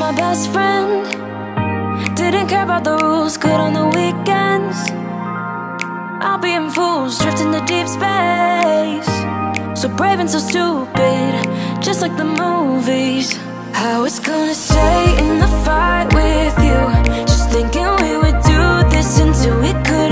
my best friend. Didn't care about the rules, good on the weekends. I'll be in fools, drifting to deep space. So brave and so stupid, just like the movies. I was gonna stay in the fight with you, just thinking we would do this until we could.